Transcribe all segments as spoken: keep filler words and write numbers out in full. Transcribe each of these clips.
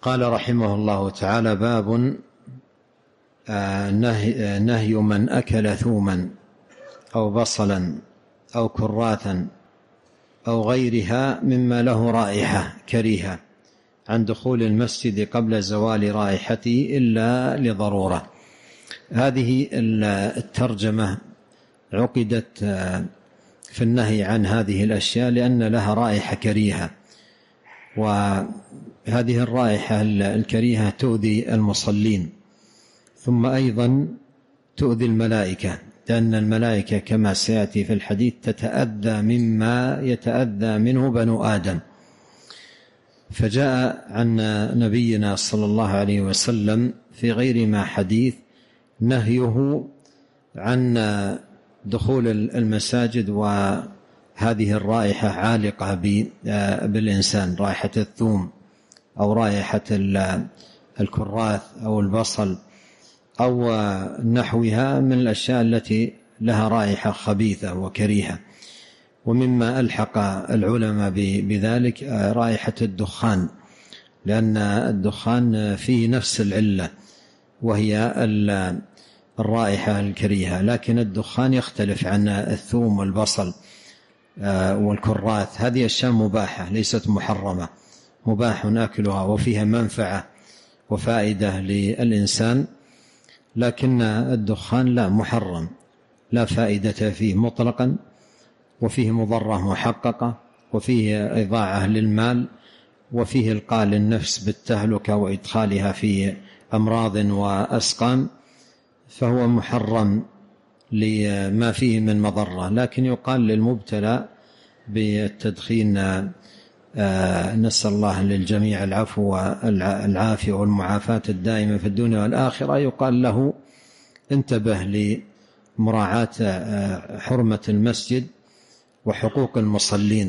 قال رحمه الله تعالى: باب نهي, نهي من أكل ثوما أو بصلا أو كراثا أو غيرها مما له رائحة كريهة عن دخول المسجد قبل زوال رائحته إلا لضرورة. هذه الترجمة عقدت في النهي عن هذه الأشياء لأن لها رائحة كريهة، وهذه الرائحة الكريهة تؤذي المصلين، ثم أيضا تؤذي الملائكة، لأن الملائكة كما سيأتي في الحديث تتأذى مما يتأذى منه بنو آدم. فجاء عن نبينا صلى الله عليه وسلم في غير ما حديث نهيه عن دخول المساجد وهذه الرائحة عالقة بالإنسان، رائحة الثوم أو رائحة الكراث أو البصل أو نحوها من الأشياء التي لها رائحة خبيثة وكريهة. ومما ألحق العلماء بذلك رائحة الدخان، لأن الدخان فيه نفس العلة وهي الرائحة الكريهة، لكن الدخان يختلف عن الثوم والبصل والكراث. هذه أشياء مباحة ليست محرمة، مباح أكلها وفيها منفعة وفائدة للإنسان، لكن الدخان لا، محرم، لا فائدة فيه مطلقا، وفيه مضرة محققة، وفيه إضاعة للمال، وفيه إلقاء للنفس بالتهلكة وإدخالها في أمراض وأسقام، فهو محرم لما فيه من مضرة. لكن يقال للمبتلى بالتدخين، نسأل الله للجميع العفو والعافية والمعافاة الدائمة في الدنيا والآخرة، يقال له انتبه لمراعاة حرمة المسجد وحقوق المصلين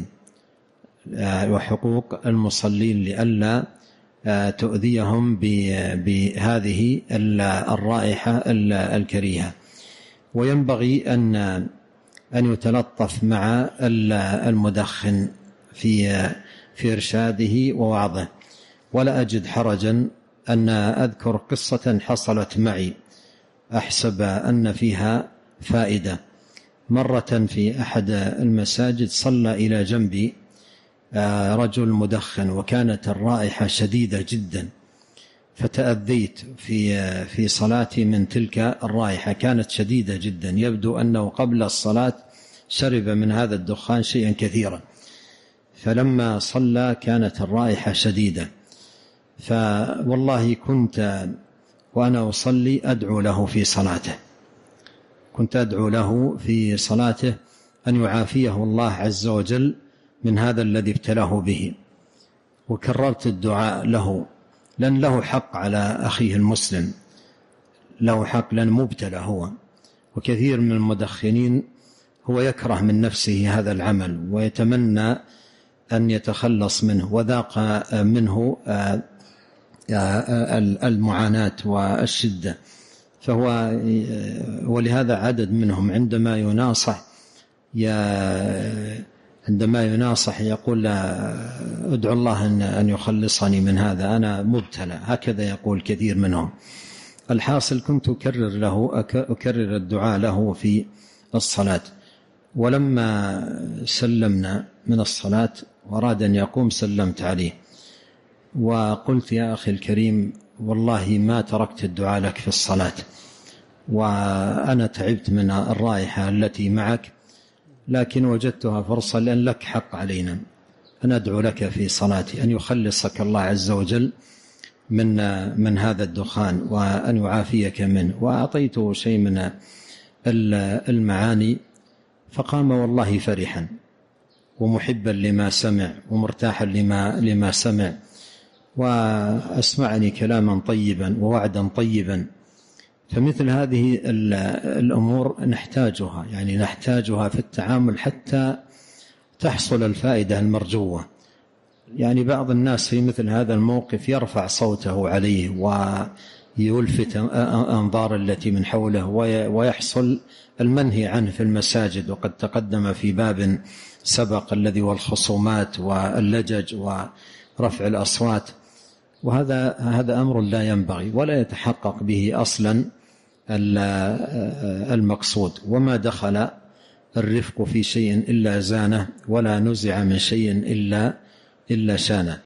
وحقوق المصلين لئلا تؤذيهم بهذه الرائحة الكريهة. وينبغي أن أن يتلطف مع المدخن في في إرشاده ووعظه. ولا أجد حرجا أن أذكر قصة حصلت معي أحسب أن فيها فائدة. مرة في أحد المساجد صلى إلى جنبي رجل مدخن، وكانت الرائحة شديدة جدا، فتأذيت في في صلاتي من تلك الرائحة، كانت شديدة جدا، يبدو أنه قبل الصلاة شرب من هذا الدخان شيئا كثيرا، فلما صلى كانت الرائحة شديدة. فوالله كنت وأنا أصلي أدعو له في صلاته، كنت أدعو له في صلاته أن يعافيه الله عز وجل من هذا الذي ابتلاه به، وكررت الدعاء له، لأن له حق على أخيه المسلم، له حق لأن مبتلى هو. وكثير من المدخنين هو يكره من نفسه هذا العمل ويتمنى أن يتخلص منه، وذاق منه المعاناة والشدة، فهو ولهذا عدد منهم عندما يناصح عندما يناصح يقول ادعو الله أن يخلصني من هذا، أنا مبتلى، هكذا يقول كثير منهم. الحاصل كنت أكرر له أكرر الدعاء له في الصلاة. ولما سلمنا من الصلاة وأراد أن يقوم سلمت عليه وقلت: يا أخي الكريم، والله ما تركت الدعاء لك في الصلاة، وأنا تعبت من الرائحة التي معك، لكن وجدتها فرصة، لأن لك حق علينا، أنا أدعو لك في صلاتي أن يخلصك الله عز وجل من من هذا الدخان وأن يعافيك منه. وأعطيته شيء من المعاني، فقام والله فرحا ومحبا لما سمع ومرتاحا لما لما سمع، وأسمعني كلاما طيبا ووعدا طيبا. فمثل هذه الأمور نحتاجها، يعني نحتاجها في التعامل حتى تحصل الفائدة المرجوة. يعني بعض الناس في مثل هذا الموقف يرفع صوته عليه ويلفت أنظار التي من حوله، ويحصل المنهي عنه في المساجد. وقد تقدم في باب سبق الذي والخصومات واللجج ورفع الأصوات، وهذا هذا أمر لا ينبغي ولا يتحقق به أصلا المقصود. وما دخل الرفق في شيء إلا زانه، ولا نزع من شيء إلا إلا شانه.